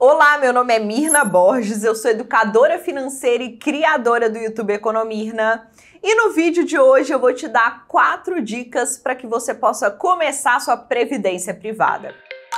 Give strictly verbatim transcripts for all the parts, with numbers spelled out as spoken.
Olá, meu nome é Mirna Borges, eu sou educadora financeira e criadora do YouTube Economirna. E no vídeo de hoje eu vou te dar quatro dicas para que você possa começar sua previdência privada.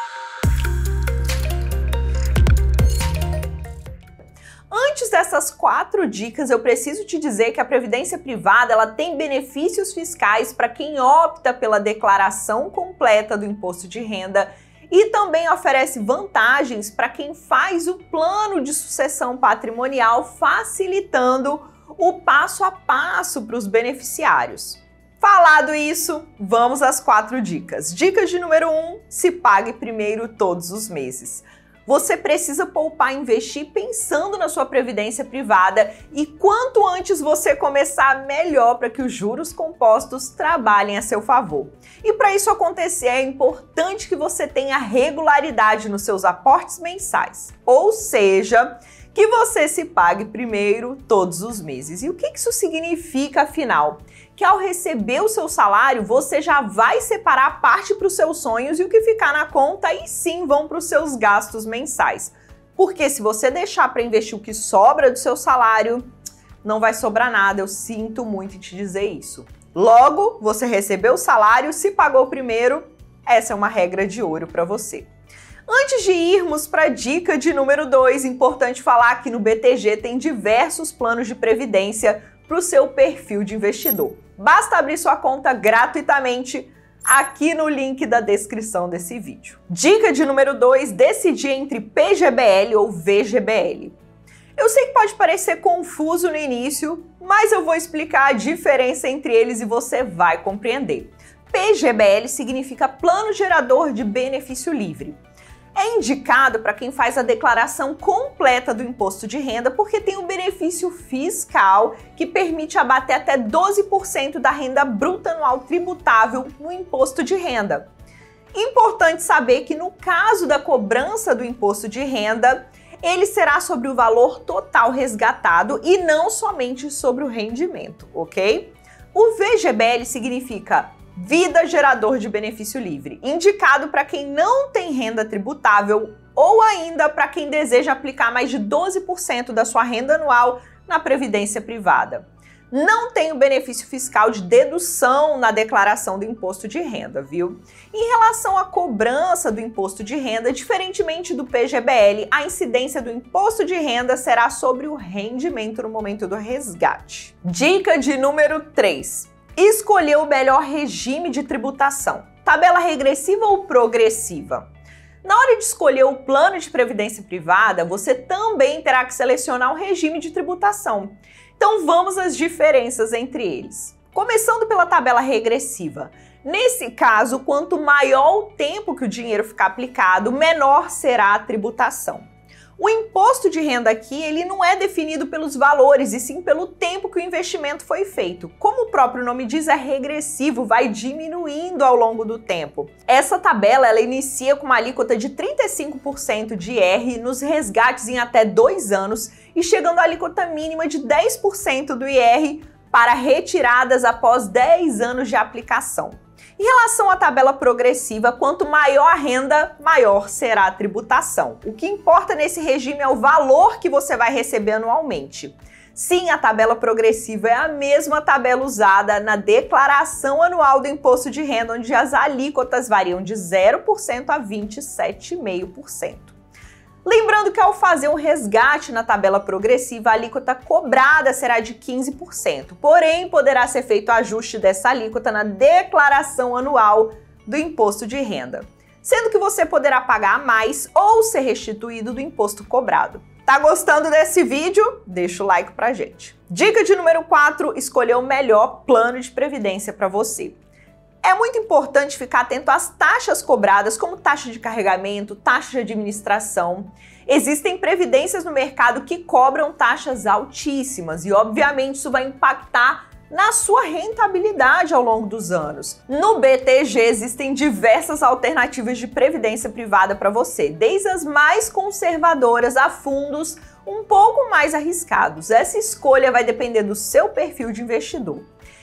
Antes dessas quatro dicas, eu preciso te dizer que a previdência privada ela tem benefícios fiscais para quem opta pela declaração completa do imposto de renda e também oferece vantagens para quem faz o plano de sucessão patrimonial, facilitando o passo a passo para os beneficiários. Falado isso, vamos às quatro dicas. Dica de número um, se pague primeiro todos os meses. Você precisa poupar e investir pensando na sua previdência privada e quanto antes você começar, melhor para que os juros compostos trabalhem a seu favor. E para isso acontecer, é importante que você tenha regularidade nos seus aportes mensais, ou seja, que você se pague primeiro todos os meses. E o que isso significa, afinal? Que ao receber o seu salário, você já vai separar parte para os seus sonhos e o que ficar na conta, aí sim vão para os seus gastos mensais. Porque se você deixar para investir o que sobra do seu salário, não vai sobrar nada, eu sinto muito em te dizer isso. Logo, você recebeu o salário, se pagou primeiro, essa é uma regra de ouro para você. Antes de irmos para a dica de número dois, importante falar que no B T G tem diversos planos de previdência para o seu perfil de investidor. Basta abrir sua conta gratuitamente aqui no link da descrição desse vídeo. Dica de número dois, decidir entre P G B L ou V G B L. Eu sei que pode parecer confuso no início, mas eu vou explicar a diferença entre eles e você vai compreender. P G B L significa Plano Gerador de Benefício Livre. É indicado para quem faz a declaração completa do imposto de renda porque tem um benefício fiscal que permite abater até doze por cento da renda bruta anual tributável no imposto de renda. Importante saber que no caso da cobrança do imposto de renda, ele será sobre o valor total resgatado e não somente sobre o rendimento, ok? O V G B L significa Vida Gerador de Benefício Livre, indicado para quem não tem renda tributável ou ainda para quem deseja aplicar mais de doze por cento da sua renda anual na previdência privada. Não tem o benefício fiscal de dedução na declaração do imposto de renda, viu? Em relação à cobrança do imposto de renda, diferentemente do P G B L, a incidência do imposto de renda será sobre o rendimento no momento do resgate. Dica de número três. Escolher o melhor regime de tributação, tabela regressiva ou progressiva. Na hora de escolher o plano de previdência privada, você também terá que selecionar o regime de tributação. Então vamos às diferenças entre eles. Começando pela tabela regressiva. Nesse caso, quanto maior o tempo que o dinheiro ficar aplicado, menor será a tributação. O imposto de renda aqui, ele não é definido pelos valores, e sim pelo tempo que o investimento foi feito. Como o próprio nome diz, é regressivo, vai diminuindo ao longo do tempo. Essa tabela, ela inicia com uma alíquota de trinta e cinco por cento de I R nos resgates em até dois anos e chegando à alíquota mínima de dez por cento do I R para retiradas após dez anos de aplicação. Em relação à tabela progressiva, quanto maior a renda, maior será a tributação. O que importa nesse regime é o valor que você vai receber anualmente. Sim, a tabela progressiva é a mesma tabela usada na declaração anual do imposto de renda, onde as alíquotas variam de zero por cento a vinte e sete vírgula cinco por cento. Lembrando que ao fazer um resgate na tabela progressiva, a alíquota cobrada será de quinze por cento, porém poderá ser feito ajuste dessa alíquota na declaração anual do imposto de renda, sendo que você poderá pagar mais ou ser restituído do imposto cobrado. Tá gostando desse vídeo? Deixa o like pra gente. Dica de número quatro, escolher o melhor plano de previdência para você. É muito importante ficar atento às taxas cobradas, como taxa de carregamento, taxa de administração. Existem previdências no mercado que cobram taxas altíssimas e, obviamente, isso vai impactar na sua rentabilidade ao longo dos anos. No B T G existem diversas alternativas de previdência privada para você, desde as mais conservadoras a fundos um pouco mais arriscados. Essa escolha vai depender do seu perfil de investidor.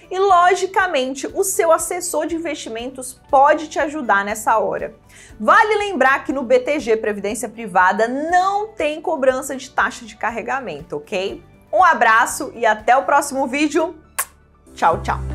E, logicamente, o seu assessor de investimentos pode te ajudar nessa hora. Vale lembrar que no B T G Previdência Privada não tem cobrança de taxa de carregamento, ok? Um abraço e até o próximo vídeo. Tchau, tchau!